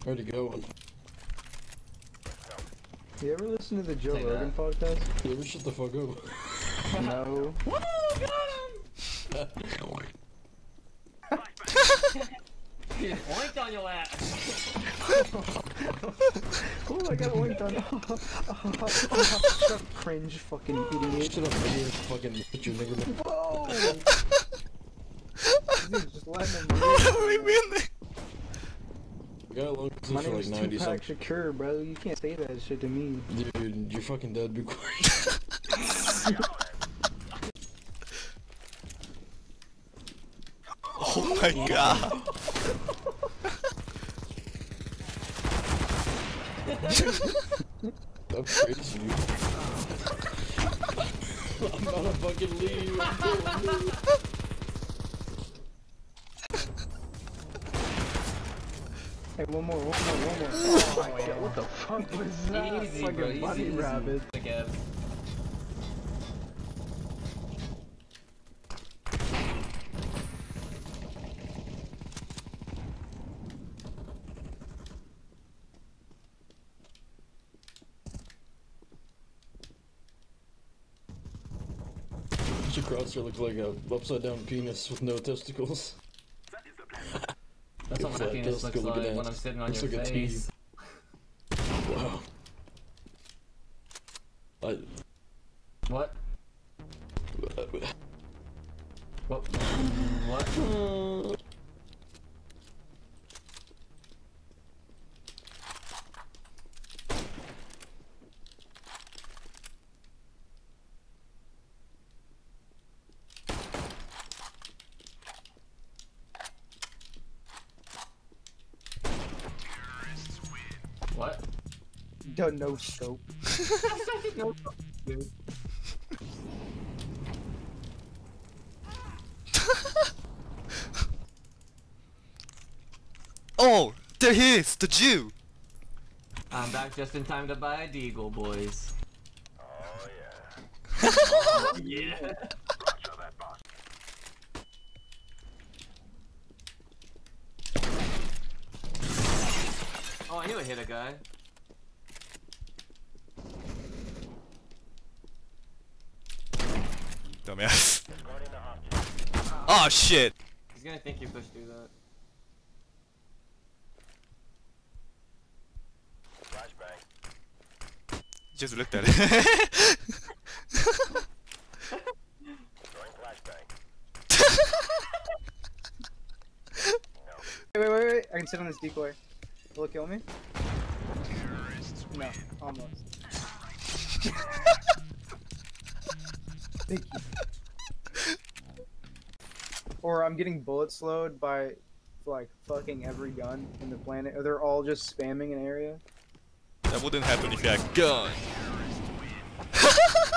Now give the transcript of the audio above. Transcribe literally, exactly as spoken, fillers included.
Where'd he go? You ever listen to the Joe Say Rogan that. podcast? You ever shut the fuck up? No. Woo! Got him! He just oinked on your ass! Oh, I got oinked on. Cringe fucking idiot. Shut up, nigga. Fucking put your nigga. Whoa! Dude, just let him What do you mean? We got a long My position for like name's ninety Tupac something. Shakur, bro. You can't say that shit to me. Dude, you're fucking dead. Be quiet. Oh my god. I'm crazy. I'm gonna fucking leave. I'm gonna leave. Hey, one more, one more, one more. Oh my god, what the fuck was that? Easy, Like bro. a Easy, bunny easy. rabbit. Again. Your crosshair looks like a upside down penis with no testicles. That's what my Looks penis looks testicle, look at like that. when I'm sitting on Looks your like a face. Wow. I. What? What? What? What? The no scope. No, dude. Oh, there he is, the Jew. I'm back just in time to buy a Deagle, boys. Oh yeah. Oh, yeah. Show that box. Oh, I knew I hit a guy. Dumbass. Guarding the object. Oh shit. He's gonna think you pushed through that. Flashbang. Just looked at it. Throwing flashbang. Wait, wait, wait, wait. I can sit on this decoy. Will it kill me? No, almost. Thank you. Or I'm getting bullet slowed by like fucking every gun in the planet. Or they're all just spamming an area. That wouldn't happen if you had a gun.